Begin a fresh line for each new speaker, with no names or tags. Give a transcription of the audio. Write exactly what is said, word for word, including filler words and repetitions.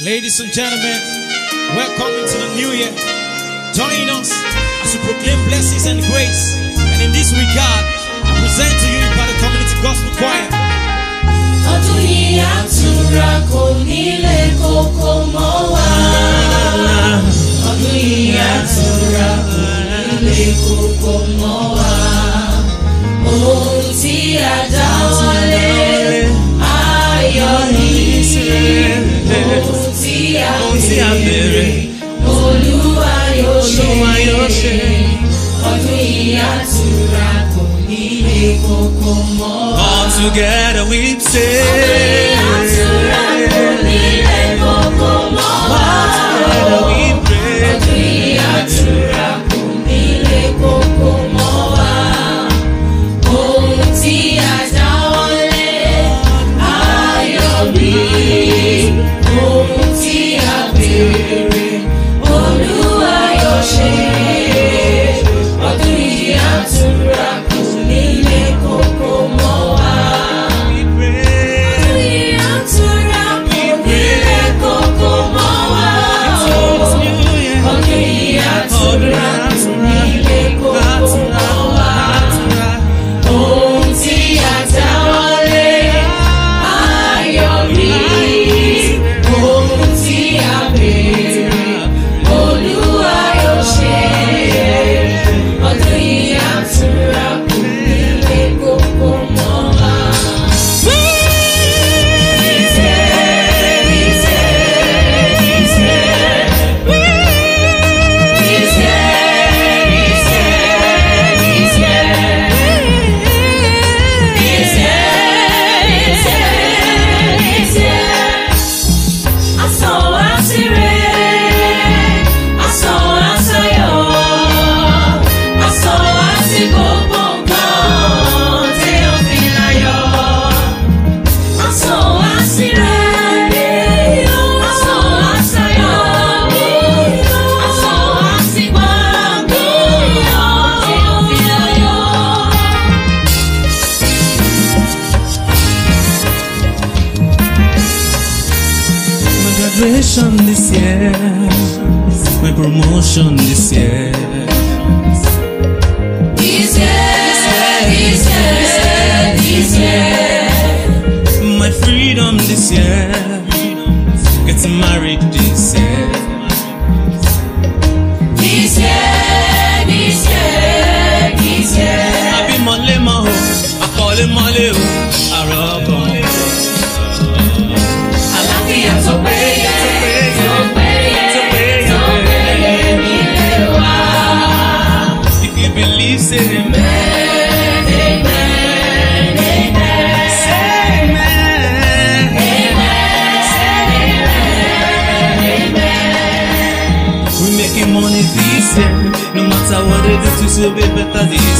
Ladies and gentlemen, welcome into the new year. Join us as we proclaim blessings and grace. And in this regard, I present to you Ibadan Community Gospel Choir.
Odunyi Atura Odunyi Atura ohun tí a dáwọ́lé ayọ̀ ni, ohun tí a bẹ̀rẹ̀ Olúwa yóò ṣe. Odunyi Atura kò nílé kókó mọ́ wa.
All together we say
Odunyi Atura kò nílé kókó mọ́ wa.
All together we pray.
Odunyi Atura kò nílé kókó mọ́ wa. Ohun tí a dáwọ́lé ayọ̀ ni, ohun tí a béèrè Olúwa yóò ṣe. Odunyi Atura kò nílé kókó mọ́ wa. Odunyi Atura kò nílé kókó mọ́ wa. Odunyi Atura kò nílé kókó mọ́ wa. Ohun tí a dáwọ́lé ayọ̀ ni, ohun tí a béèrè Olúwa yóò ṣe. Odunyi Atura kò nílé kókó mọ́ wa. This year, this year, this year. This year, this year, this year. This year, this year, this year. Aso asire, aso asayo, aso asigbogbo nǹkan téèyàn fi láyọ̀. Aso asire, aso asayo, aso asigbogbo nǹkan téèyàn fi láyọ̀.
My graduation this year, my promotion this year.
This year, this year, this year.
My freedom this year, getting married this year.
This year, this year, this year.
I be mole maho, I call it mole o, I rock on.
Àlàáfíà tó péye, tó péye, tó péye nílé wa.
If you believe, say amen.
Amen, amen.
Say amen. We making money this year, no matter what they do to so be better this